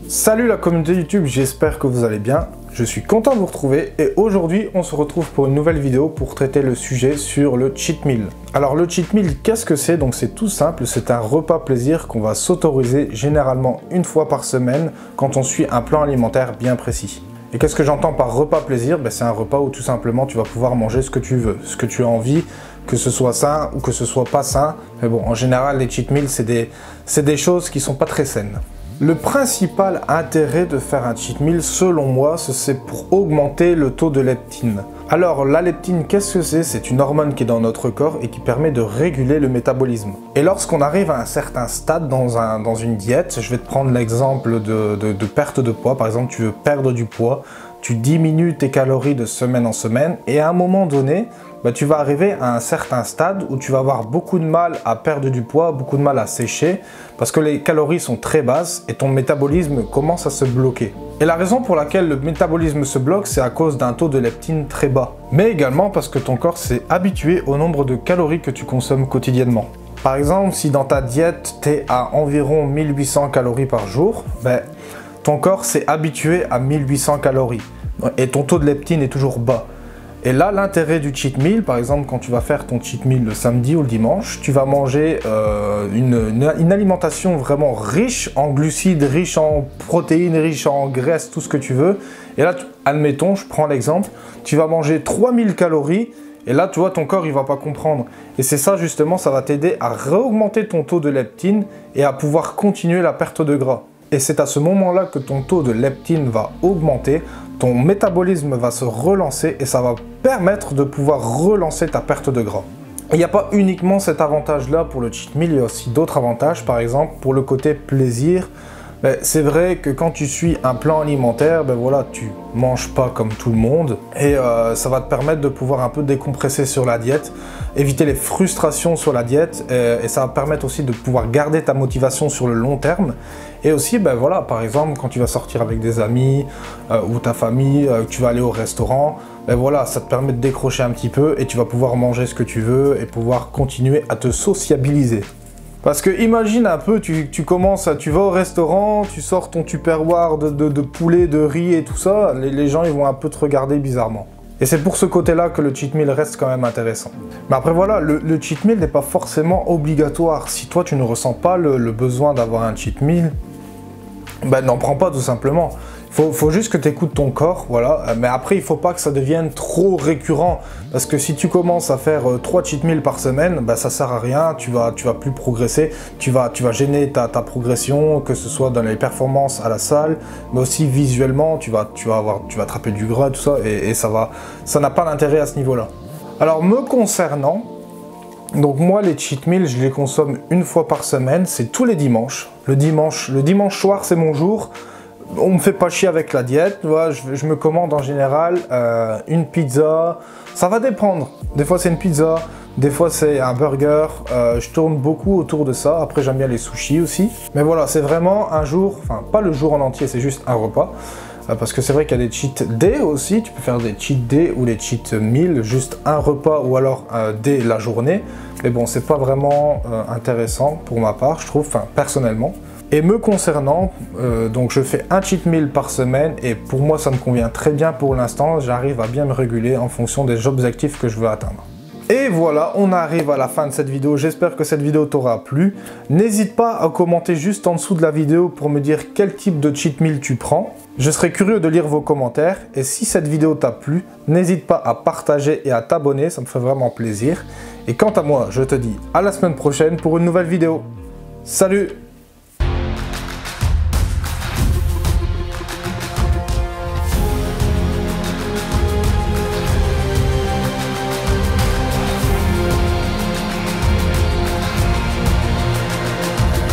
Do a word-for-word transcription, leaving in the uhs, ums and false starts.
Salut la communauté YouTube, j'espère que vous allez bien. Je suis content de vous retrouver et aujourd'hui on se retrouve pour une nouvelle vidéo pour traiter le sujet sur le cheat meal. Alors le cheat meal, qu'est-ce que c'est? Donc c'est tout simple, c'est un repas plaisir qu'on va s'autoriser généralement une fois par semaine quand on suit un plan alimentaire bien précis. Et qu'est-ce que j'entends par repas plaisir? Ben, c'est un repas où tout simplement tu vas pouvoir manger ce que tu veux, ce que tu as envie, que ce soit sain ou que ce soit pas sain. Mais bon, en général les cheat meals c'est des, c'est des choses qui sont pas très saines. Le principal intérêt de faire un cheat meal, selon moi, c'est pour augmenter le taux de leptine. Alors, la leptine, qu'est-ce que c'est? C'est une hormone qui est dans notre corps et qui permet de réguler le métabolisme. Et lorsqu'on arrive à un certain stade dans, un, dans une diète, je vais te prendre l'exemple de, de, de perte de poids. Par exemple, tu veux perdre du poids, tu diminues tes calories de semaine en semaine et à un moment donné, bah, tu vas arriver à un certain stade où tu vas avoir beaucoup de mal à perdre du poids, beaucoup de mal à sécher parce que les calories sont très basses et ton métabolisme commence à se bloquer. Et la raison pour laquelle le métabolisme se bloque, c'est à cause d'un taux de leptine très bas. Mais également parce que ton corps s'est habitué au nombre de calories que tu consommes quotidiennement. Par exemple, si dans ta diète, tu es à environ mille huit cents calories par jour, ben, ton corps s'est habitué à mille huit cents calories et ton taux de leptine est toujours bas. Et là, l'intérêt du cheat meal, par exemple, quand tu vas faire ton cheat meal le samedi ou le dimanche, tu vas manger euh, une, une, une alimentation vraiment riche en glucides, riche en protéines, riche en graisses, tout ce que tu veux. Et là, tu, admettons, je prends l'exemple, tu vas manger trois mille calories, et là, tu vois, ton corps, il va pas comprendre. Et c'est ça, justement, ça va t'aider à réaugmenter ton taux de leptine et à pouvoir continuer la perte de gras. Et c'est à ce moment-là que ton taux de leptine va augmenter, ton métabolisme va se relancer et ça va permettre de pouvoir relancer ta perte de gras. Il n'y a pas uniquement cet avantage-là pour le cheat meal, il y a aussi d'autres avantages. Par exemple, pour le côté plaisir, ben, c'est vrai que quand tu suis un plan alimentaire, ben voilà, tu manges pas comme tout le monde et euh, ça va te permettre de pouvoir un peu décompresser sur la diète, éviter les frustrations sur la diète et, et ça va permettre aussi de pouvoir garder ta motivation sur le long terme. Et aussi, ben voilà, par exemple, quand tu vas sortir avec des amis euh, ou ta famille, euh, tu vas aller au restaurant, ben voilà, ça te permet de décrocher un petit peu et tu vas pouvoir manger ce que tu veux et pouvoir continuer à te sociabiliser. Parce que imagine un peu, tu, tu commences, tu vas au restaurant, tu sors ton tupperware de, de, de poulet, de riz et tout ça, les, les gens ils vont un peu te regarder bizarrement. Et c'est pour ce côté-là que le cheat meal reste quand même intéressant. Mais après voilà, le, le cheat meal n'est pas forcément obligatoire. Si toi tu ne ressens pas le, le besoin d'avoir un cheat meal, ben n'en prends pas tout simplement. Faut, faut juste que tu écoutes ton corps, voilà. Mais après, il faut pas que ça devienne trop récurrent. Parce que si tu commences à faire euh, trois cheat meals par semaine, bah, ça sert à rien, tu vas, tu vas plus progresser, tu vas, tu vas gêner ta, ta progression, que ce soit dans les performances à la salle, mais aussi visuellement, tu vas, tu vas, avoir, tu vas attraper du gras, tout ça, et, et ça va, ça n'a pas d'intérêt à ce niveau-là. Alors, me concernant, donc moi, les cheat meals, je les consomme une fois par semaine, c'est tous les dimanches. Le dimanche, le dimanche soir, c'est mon jour. On me fait pas chier avec la diète, voilà, je, je me commande en général euh, une pizza, ça va dépendre. Des fois c'est une pizza, des fois c'est un burger, euh, je tourne beaucoup autour de ça. Après j'aime bien les sushis aussi. Mais voilà, c'est vraiment un jour, enfin pas le jour en entier, c'est juste un repas. Euh, parce que c'est vrai qu'il y a des cheat days aussi, tu peux faire des cheat days ou les cheat meals, juste un repas ou alors euh, dès la journée. Mais bon, c'est pas vraiment euh, intéressant pour ma part, je trouve, enfin personnellement. Et me concernant, euh, donc je fais un cheat meal par semaine et pour moi ça me convient très bien pour l'instant, j'arrive à bien me réguler en fonction des objectifs que je veux atteindre. Et voilà, on arrive à la fin de cette vidéo, j'espère que cette vidéo t'aura plu. N'hésite pas à commenter juste en dessous de la vidéo pour me dire quel type de cheat meal tu prends. Je serai curieux de lire vos commentaires et si cette vidéo t'a plu, n'hésite pas à partager et à t'abonner, ça me fait vraiment plaisir. Et quant à moi, je te dis à la semaine prochaine pour une nouvelle vidéo. Salut!